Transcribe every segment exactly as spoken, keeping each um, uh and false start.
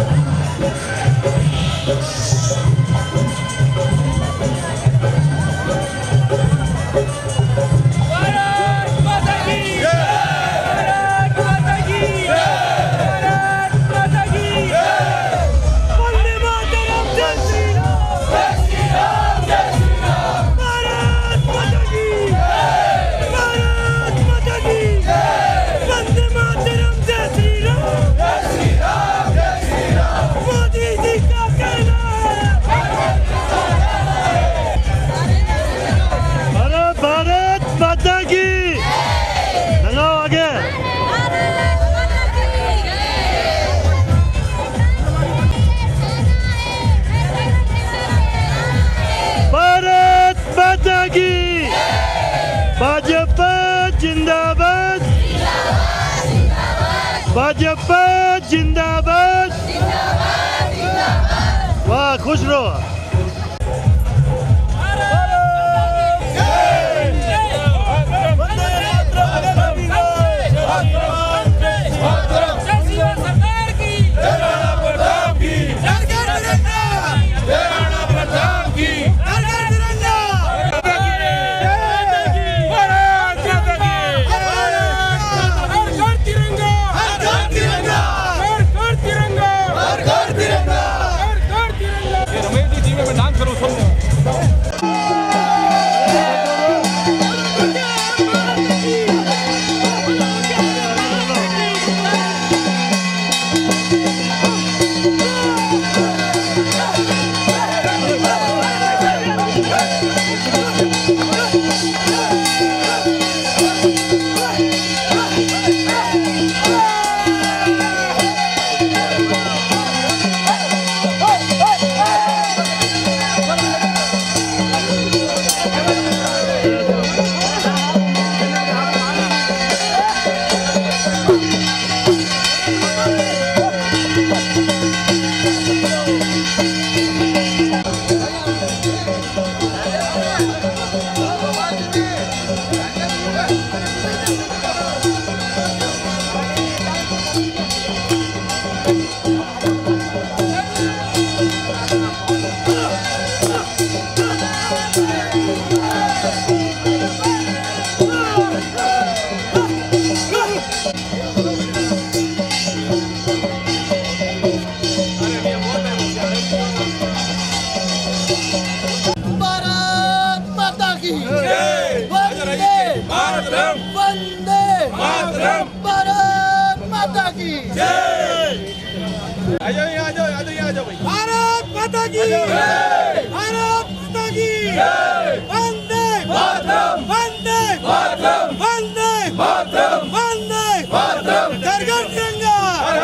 भाजपा जिंदाबाद, भाजपा जिंदाबाद। वाह, खुश रहो। भारत माता की जय, भारत माता की जय, वंदे मातरम, वंदे मातरम, वंदे मातरम, वंदे मातरम। घर घर तिरंगा,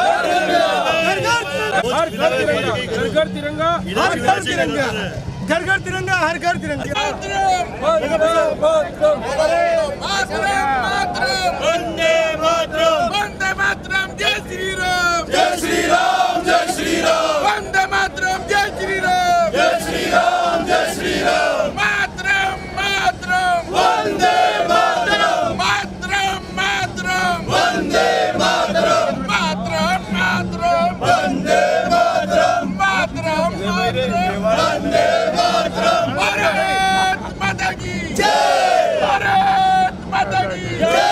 घर घर तिरंगा, घर घर तिरंगा, घर घर तिरंगा, हर घर तिरंगा, घर घर तिरंगा, हर घर तिरंगा। मातरम, मातरम, मातरम, वंदे मातरम, वंदे मातरम। जय श्री राम, जय श्री राम, जय श्री राम। वंदे मातरम, जय श्री राम, जय श्री राम, जय श्री राम। मातरम, मातरम, वंदे मातरम, मातरम, मातरम, वंदे मातरम, मातरम, मातरम, वंदे मातरम, मातरम, मातरम, वंदे मातरम। भारत माता की जय, भारत माता की जय।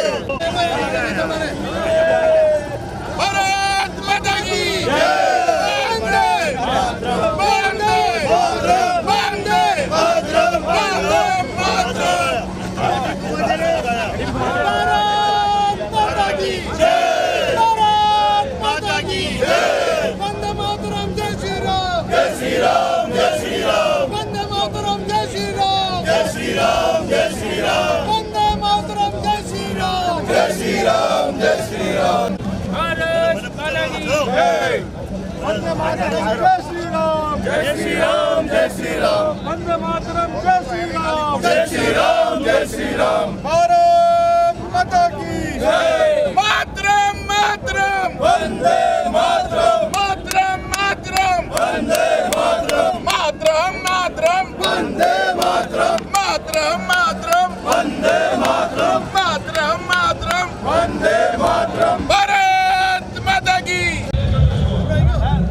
राम जय श्री राम, भारत माता की जय, वंदे मातरम जय श्री राम, जय श्री राम, जय श्री राम, वंदे मातरम जय श्री राम, जय श्री राम, जय श्री राम। भारत माता की जय, मातरम, मातरम, वंदे मातरम, मातरम, मातरम, वंदे मातरम, मातरम, मातरम, वंदे मातरम, मातरम, मातरम, वंदे मातरम, मातरम, मातरम, वंदे मातरम। भारत माता की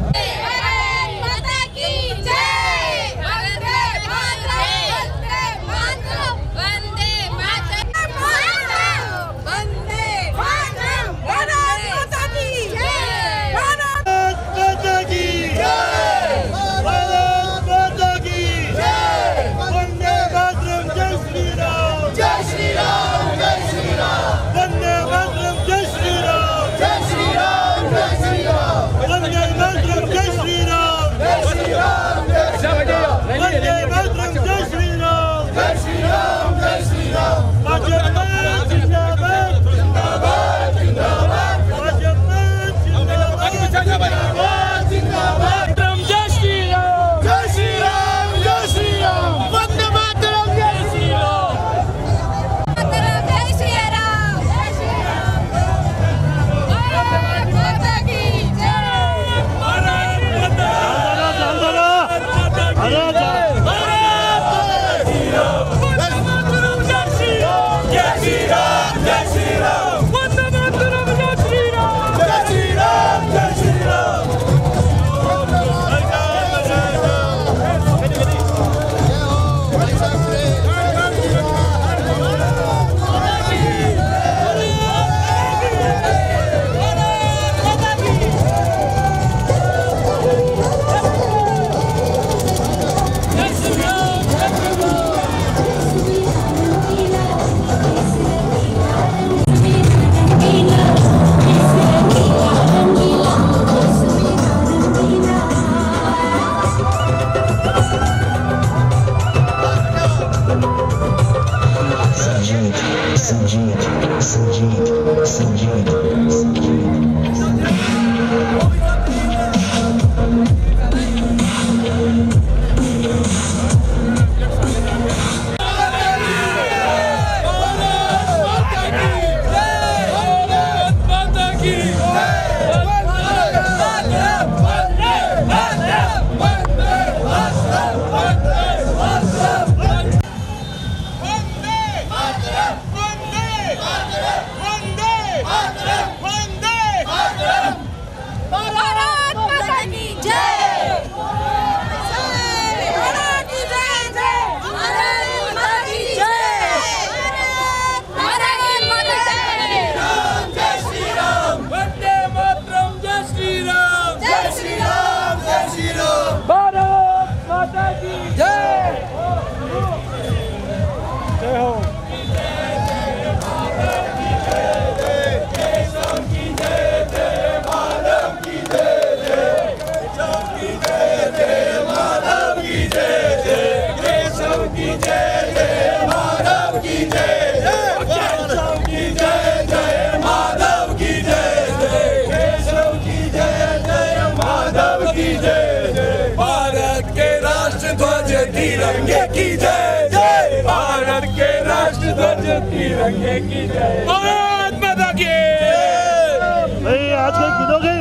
तिरंगे की जय। भारत माता की भाई आज के गीतों के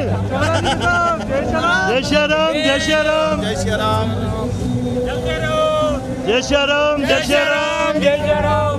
जय श्री राम जय श्री राम जय श्री राम जय श्री राम जय श्री राम जय श्री राम।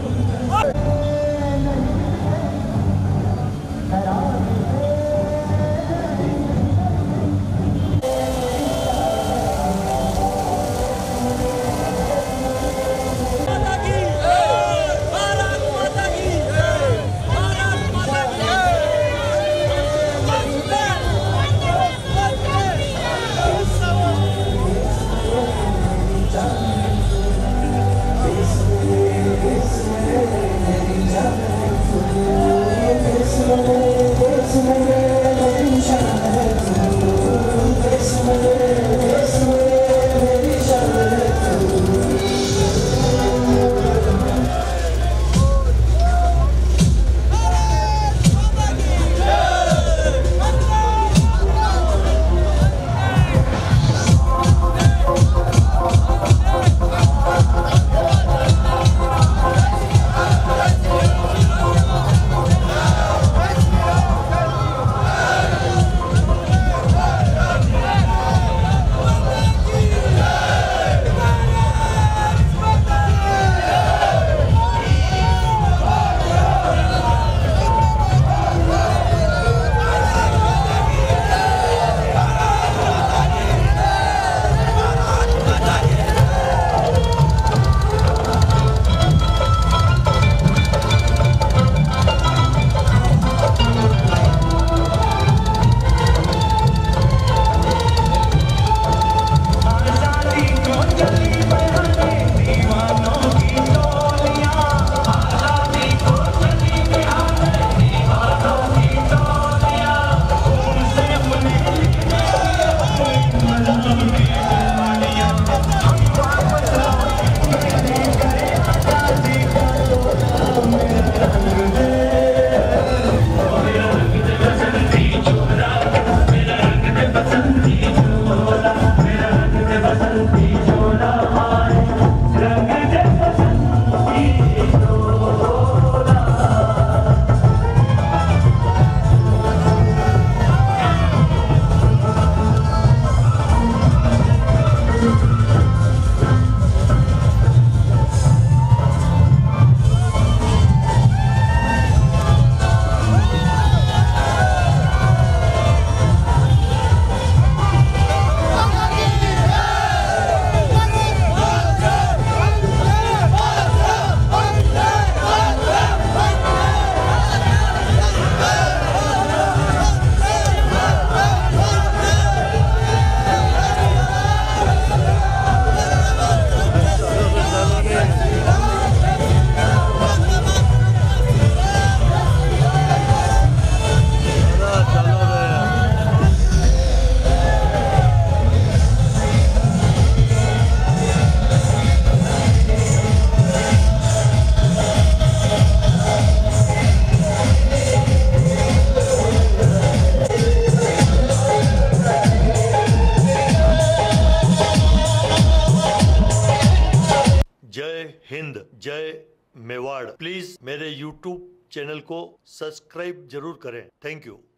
हिंद जय मेवाड़। प्लीज मेरे यूट्यूब चैनल को सब्सक्राइब जरूर करें। Thank you.